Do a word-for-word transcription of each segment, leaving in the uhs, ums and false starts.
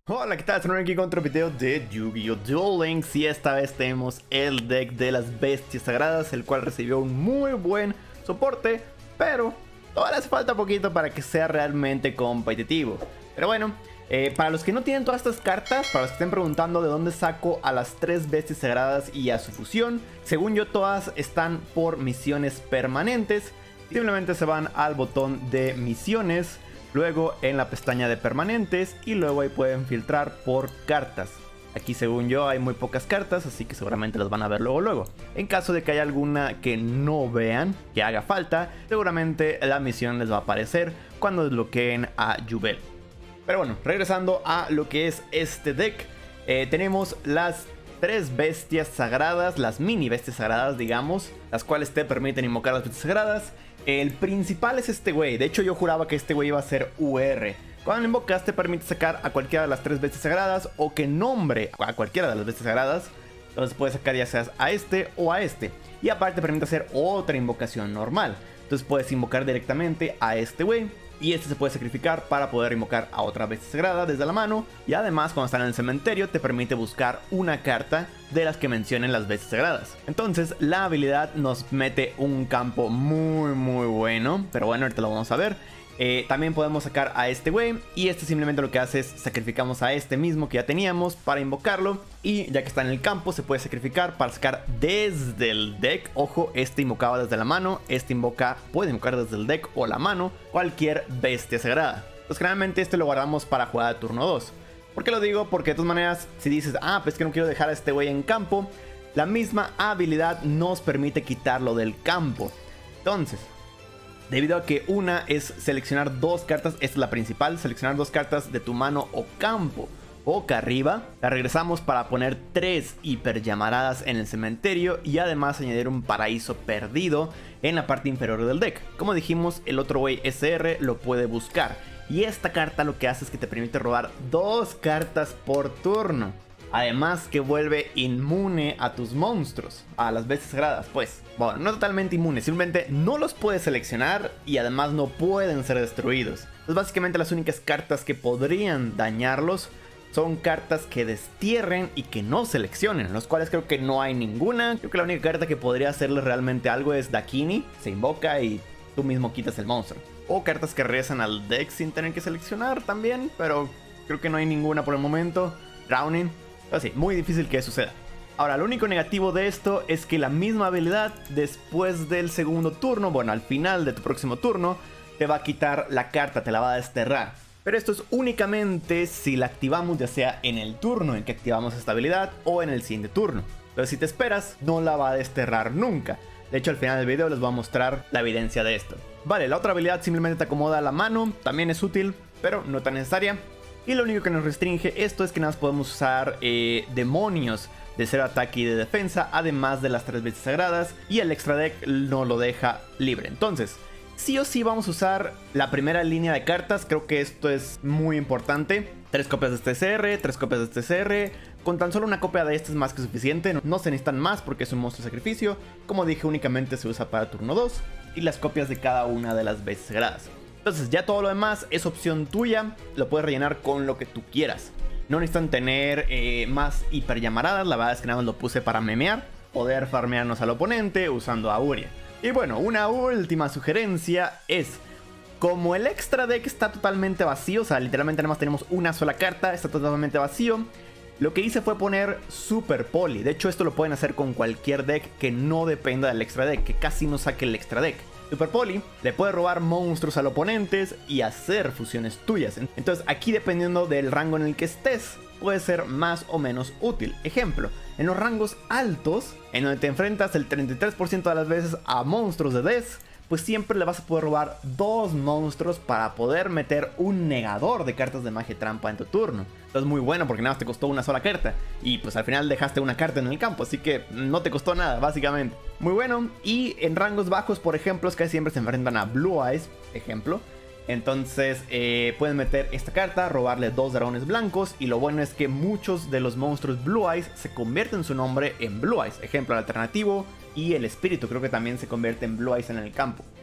Hola, ¿qué tal? Estoy aquí con otro video de Yu-Gi-Oh! Duel Links y esta vez tenemos el deck de las bestias sagradas, el cual recibió un muy buen soporte, pero todavía hace falta poquito para que sea realmente competitivo. Pero bueno, eh, para los que no tienen todas estas cartas, para los que estén preguntando de dónde saco a las tres bestias sagradas y a su fusión, según yo todas están por misiones permanentes. Simplemente se van al botón de misiones, luego en la pestaña de permanentes y luego ahí pueden filtrar por cartas. Aquí según yo hay muy pocas cartas, así que seguramente las van a ver luego luego. En caso de que haya alguna que no vean, que haga falta, seguramente la misión les va a aparecer cuando desbloqueen a Yubel. Pero bueno, regresando a lo que es este deck, eh, tenemos las tres bestias sagradas, las mini bestias sagradas digamos, las cuales te permiten invocar las bestias sagradas. El principal es este güey, de hecho yo juraba que este güey iba a ser U R. Cuando lo invocas te permite sacar a cualquiera de las tres bestias sagradas o que nombre a cualquiera de las bestias sagradas. Entonces puedes sacar ya seas a este o a este. Y aparte te permite hacer otra invocación normal. Entonces puedes invocar directamente a este güey. Y este se puede sacrificar para poder invocar a otra bestia sagrada desde la mano. Y además cuando están en el cementerio te permite buscar una carta de las que mencionen las bestias sagradas. Entonces la habilidad nos mete un campo muy muy bueno. Pero bueno, ahorita lo vamos a ver. Eh, también podemos sacar a este güey. Y este simplemente lo que hace es sacrificamos a este mismo que ya teníamos para invocarlo. Y ya que está en el campo se puede sacrificar para sacar desde el deck. Ojo, este invocaba desde la mano. Este invoca, puede invocar desde el deck o la mano cualquier bestia sagrada. Pues generalmente este lo guardamos para jugar a turno dos. ¿Por qué lo digo? Porque de todas maneras si dices, ah, pues que no quiero dejar a este güey en campo, la misma habilidad nos permite quitarlo del campo. Entonces, debido a que una es seleccionar dos cartas, esta es la principal, seleccionar dos cartas de tu mano o campo boca arriba, la regresamos para poner tres hiper llamaradas en el cementerio y además añadir un paraíso perdido en la parte inferior del deck. Como dijimos, el otro güey S R lo puede buscar y esta carta lo que hace es que te permite robar dos cartas por turno. Además que vuelve inmune a tus monstruos, a las bestias sagradas, pues. Bueno, no totalmente inmune, simplemente no los puedes seleccionar y además no pueden ser destruidos. Pues básicamente las únicas cartas que podrían dañarlos son cartas que destierren y que no seleccionen, los cuales creo que no hay ninguna. Creo que la única carta que podría hacerle realmente algo es Dakini, se invoca y tú mismo quitas el monstruo. O cartas que regresan al deck sin tener que seleccionar también, pero creo que no hay ninguna por el momento. Drowning. Así, muy difícil que suceda. Ahora, lo único negativo de esto es que la misma habilidad después del segundo turno, bueno, al final de tu próximo turno, te va a quitar la carta, te la va a desterrar. Pero esto es únicamente si la activamos ya sea en el turno en que activamos esta habilidad o en el siguiente turno. Pero si te esperas, no la va a desterrar nunca. De hecho, al final del video les voy a mostrar la evidencia de esto. Vale, la otra habilidad simplemente te acomoda la mano, también es útil, pero no tan necesaria. Y lo único que nos restringe esto es que nada más podemos usar eh, demonios de cero ataque y de defensa, además de las tres bestias sagradas, y el extra deck no lo deja libre. Entonces, sí o sí vamos a usar la primera línea de cartas, creo que esto es muy importante. Tres copias de este C R, tres copias de este C R, con tan solo una copia de este es más que suficiente, no se necesitan más porque es un monstruo de sacrificio. Como dije, únicamente se usa para turno dos, y las copias de cada una de las bestias sagradas. Entonces ya todo lo demás es opción tuya, lo puedes rellenar con lo que tú quieras. No necesitan tener eh, más hiper llamaradas, la verdad es que nada más lo puse para memear, poder farmearnos al oponente usando a Uria. Y bueno, una última sugerencia es, como el extra deck está totalmente vacío, o sea literalmente nada más tenemos una sola carta, está totalmente vacío, lo que hice fue poner Super Poly. De hecho esto lo pueden hacer con cualquier deck que no dependa del extra deck, que casi no saque el extra deck. Super Poly le puede robar monstruos al oponente y hacer fusiones tuyas. Entonces aquí dependiendo del rango en el que estés, puede ser más o menos útil. Ejemplo, en los rangos altos, en donde te enfrentas el treinta y tres por ciento de las veces a monstruos de Death, pues siempre le vas a poder robar dos monstruos para poder meter un negador de cartas de magia trampa en tu turno. Esto es muy bueno porque nada más te costó una sola carta y pues al final dejaste una carta en el campo, así que no te costó nada básicamente. Muy bueno. Y en rangos bajos, por ejemplo, es que siempre se enfrentan a Blue Eyes, ejemplo. Entonces eh, pueden meter esta carta, robarle dos dragones blancos, y lo bueno es que muchos de los monstruos Blue Eyes se convierten su nombre en Blue Eyes. Ejemplo, el alternativo y el espíritu creo que también se convierte en Blue Eyes en el campo.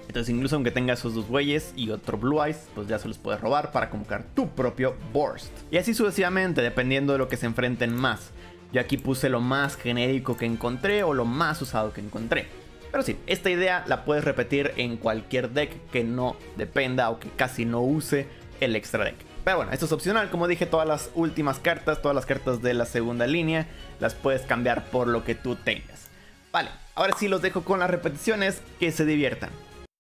Entonces incluso aunque tenga esos dos güeyes y otro Blue Eyes, pues ya se los puedes robar para convocar tu propio Burst. Y así sucesivamente, dependiendo de lo que se enfrenten más. Yo aquí puse lo más genérico que encontré o lo más usado que encontré. Pero sí, esta idea la puedes repetir en cualquier deck que no dependa o que casi no use el extra deck. Pero bueno, esto es opcional, como dije, todas las últimas cartas, todas las cartas de la segunda línea, las puedes cambiar por lo que tú tengas. Vale, ahora sí los dejo con las repeticiones, que se diviertan.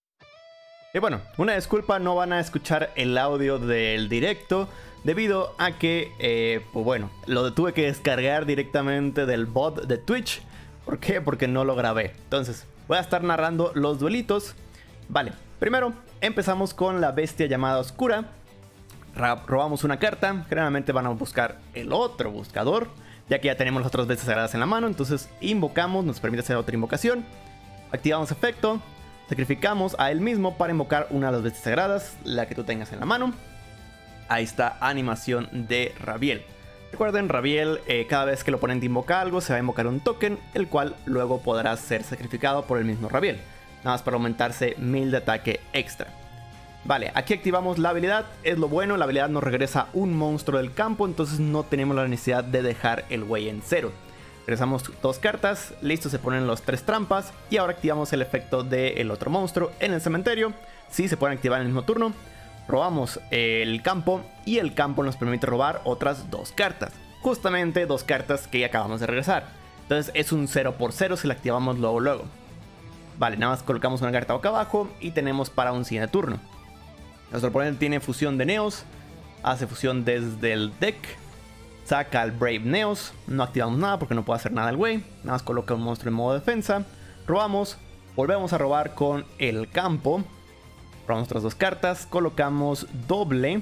Y bueno, una disculpa, no van a escuchar el audio del directo debido a que, eh, pues bueno, lo tuve que descargar directamente del bot de Twitch. ¿Por qué? Porque no lo grabé. Entonces, voy a estar narrando los duelitos. Vale, primero empezamos con la bestia llamada Oscura. Robamos una carta, generalmente van a buscar el otro buscador, ya que ya tenemos las otras bestias sagradas en la mano. Entonces invocamos, nos permite hacer otra invocación. Activamos efecto. Sacrificamos a él mismo para invocar una de las bestias sagradas, la que tú tengas en la mano. Ahí está, animación de Rabiel. Recuerden, Rabiel, eh, cada vez que el oponente invoca algo, se va a invocar un token, el cual luego podrá ser sacrificado por el mismo Rabiel. Nada más para aumentarse mil de ataque extra. Vale, aquí activamos la habilidad. Es lo bueno, la habilidad nos regresa un monstruo del campo, entonces no tenemos la necesidad de dejar el güey en cero. Regresamos dos cartas, listo, se ponen los tres trampas y ahora activamos el efecto del otro monstruo en el cementerio. Sí, se pueden activar en el mismo turno. Robamos el campo y el campo nos permite robar otras dos cartas. Justamente dos cartas que acabamos de regresar. Entonces es un cero por cero si la activamos luego luego. Vale, nada más colocamos una carta boca abajo y tenemos para un siguiente turno. Nuestro oponente tiene fusión de Neos, hace fusión desde el deck. Saca al Brave Neos, no activamos nada porque no puede hacer nada el güey. Nada más coloca un monstruo en modo defensa. Robamos, volvemos a robar con el campo. Robamos otras dos cartas, colocamos doble.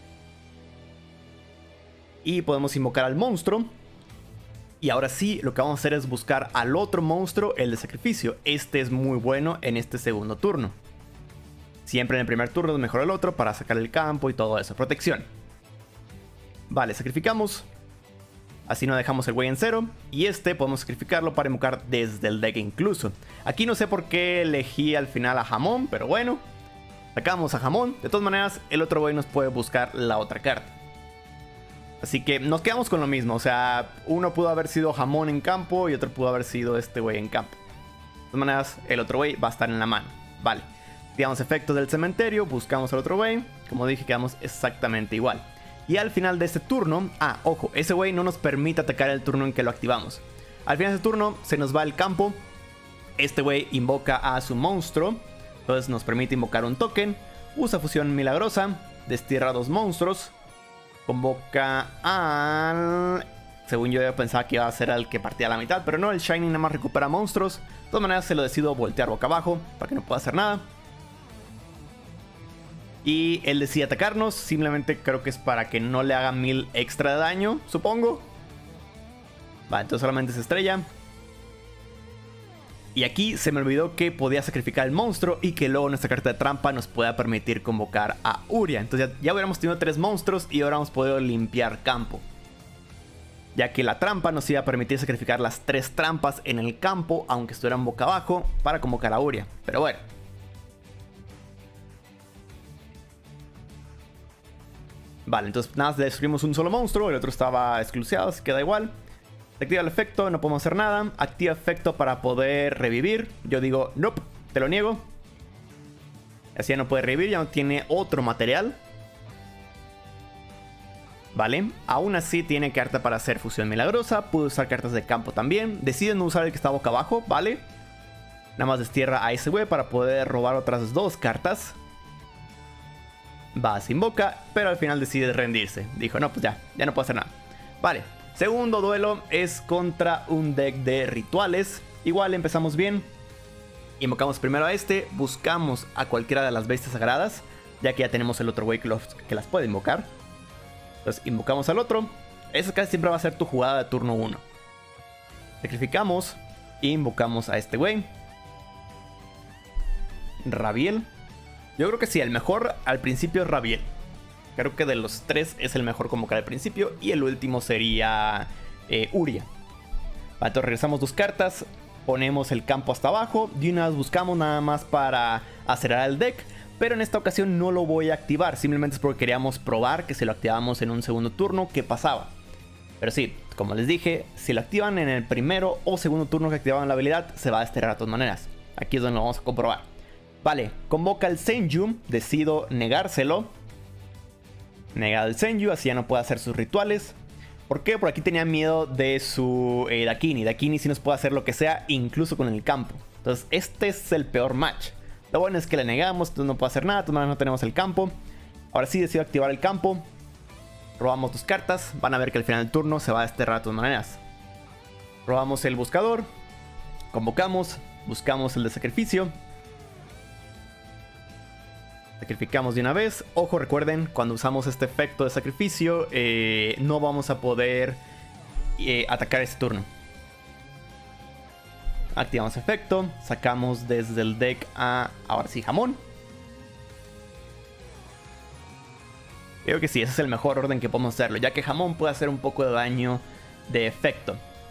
Y podemos invocar al monstruo. Y ahora sí, lo que vamos a hacer es buscar al otro monstruo, el de sacrificio. Este es muy bueno en este segundo turno. Siempre en el primer turno es mejor el otro para sacar el campo y todo eso. Protección. Vale, sacrificamos. Así no dejamos el güey en cero. Y este podemos sacrificarlo para invocar desde el deck incluso. Aquí no sé por qué elegí al final a Jamón, pero bueno. Sacamos a Jamón. De todas maneras, el otro güey nos puede buscar la otra carta. Así que nos quedamos con lo mismo. O sea, uno pudo haber sido Jamón en campo y otro pudo haber sido este güey en campo. De todas maneras, el otro güey va a estar en la mano. Vale. Activamos efectos del cementerio, buscamos al otro güey. Como dije, quedamos exactamente igual. Y al final de este turno, ah, ojo, ese güey no nos permite atacar el turno en que lo activamos. Al final de este turno se nos va el campo. Este güey invoca a su monstruo. Entonces nos permite invocar un token. Usa fusión milagrosa. Destierra dos monstruos. Convoca al... Según yo pensaba que iba a ser al que partía a la mitad. Pero no, el Shining nada más recupera monstruos. De todas maneras se lo decido voltear boca abajo para que no pueda hacer nada. Y él decide atacarnos, simplemente creo que es para que no le haga mil extra de daño, supongo. Vale, entonces solamente se estrella. Y aquí se me olvidó que podía sacrificar al monstruo y que luego nuestra carta de trampa nos pueda permitir convocar a Uria. Entonces ya, ya hubiéramos tenido tres monstruos y ahora hemos podido limpiar campo. Ya que la trampa nos iba a permitir sacrificar las tres trampas en el campo, aunque estuvieran boca abajo, para convocar a Uria. Pero bueno. Vale, entonces nada, destruimos un solo monstruo, el otro estaba exclusiado, así que da igual. Se activa el efecto, no podemos hacer nada. Activa efecto para poder revivir. Yo digo, nope, te lo niego. Así ya no puede revivir, ya no tiene otro material. Vale, aún así tiene carta para hacer fusión milagrosa. Puede usar cartas de campo también. Decide no usar el que está boca abajo, vale. Nada más destierra a ese güey para poder robar otras dos cartas. Va, se invoca, pero al final decide rendirse. Dijo, no, pues ya, ya no puedo hacer nada. Vale, segundo duelo es contra un deck de rituales. Igual empezamos bien. Invocamos primero a este, buscamos a cualquiera de las bestias sagradas, ya que ya tenemos el otro güey que, que las puede invocar. Entonces invocamos al otro. Esa casi siempre va a ser tu jugada de turno uno. Sacrificamos e invocamos a este güey. Rabiel. Yo creo que sí, el mejor al principio es Rabiel. Creo que de los tres es el mejor convocar al principio. Y el último sería eh, Uria. Vale, entonces regresamos dos cartas. ponemos el campo hasta abajo. De una vez buscamos nada más para acelerar el deck. Pero en esta ocasión no lo voy a activar. Simplemente es porque queríamos probar que si lo activamos en un segundo turno, ¿qué pasaba? Pero sí, como les dije, si lo activan en el primero o segundo turno que activaban la habilidad, se va a desterrar de todas maneras. Aquí es donde lo vamos a comprobar. Vale, convoca el Senju. Decido negárselo. Negado el Senju, así ya no puede hacer sus rituales. ¿Por qué? Por aquí tenía miedo de su eh, Dakini. Dakini sí nos puede hacer lo que sea, incluso con el campo. Entonces este es el peor match. Lo bueno es que le negamos, entonces no puede hacer nada, de todas maneras no tenemos el campo. Ahora sí decido activar el campo. Robamos dos cartas, van a ver que al final del turno se va a desterrar de todas maneras. Robamos el buscador. Convocamos, buscamos el de sacrificio. Sacrificamos de una vez. Ojo, recuerden, cuando usamos este efecto de sacrificio, eh, no vamos a poder eh, atacar este turno. Activamos efecto, sacamos desde el deck a, ahora sí, Jamón. Creo que sí, ese es el mejor orden que podemos hacerlo, ya que Jamón puede hacer un poco de daño de efecto.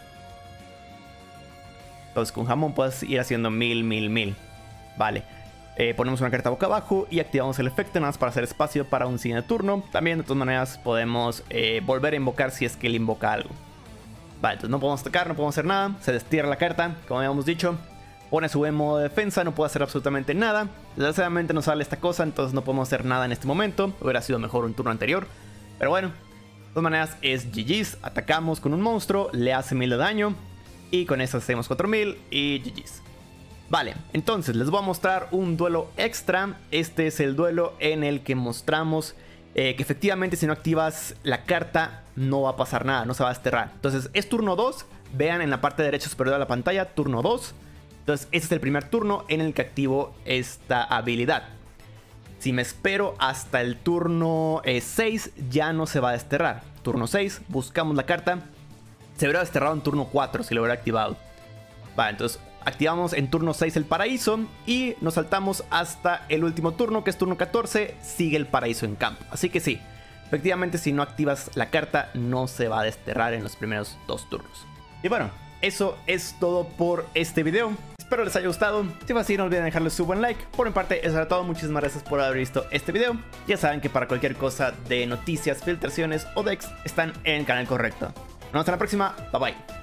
Entonces con Jamón puedes ir haciendo mil, mil, mil. Vale. Eh, ponemos una carta boca abajo y activamos el efecto nada más para hacer espacio para un siguiente turno. También de todas maneras podemos eh, volver a invocar si es que él invoca algo. Vale, entonces no podemos tocar, no podemos hacer nada. Se destierra la carta, como habíamos dicho. Pone su en modo de defensa, no puede hacer absolutamente nada. Desgraciadamente nos sale esta cosa, entonces no podemos hacer nada en este momento. Hubiera sido mejor un turno anterior. Pero bueno, de todas maneras es G G's. Atacamos con un monstruo, le hace mil de daño. Y con eso hacemos cuatro mil y G G's. Vale, entonces les voy a mostrar un duelo extra. Este es el duelo en el que mostramos eh, que efectivamente si no activas la carta no va a pasar nada, no se va a desterrar. Entonces es turno dos, vean en la parte derecha superior de la pantalla, turno dos. Entonces este es el primer turno en el que activo esta habilidad. Si me espero hasta el turno eh, seis ya no se va a desterrar. Turno seis, buscamos la carta. Se hubiera desterrado en turno cuatro si lo hubiera activado. Vale, entonces activamos en turno seis el paraíso y nos saltamos hasta el último turno, que es turno catorce, sigue el paraíso en campo. Así que sí, efectivamente si no activas la carta no se va a desterrar en los primeros dos turnos. Y bueno, eso es todo por este video. Espero les haya gustado. Si fue así, no olviden dejarle su buen like. Por mi parte, eso era todo. Muchísimas gracias por haber visto este video. Ya saben que para cualquier cosa de noticias, filtraciones o decks están en el canal correcto. Nos vemos en la próxima. Bye bye.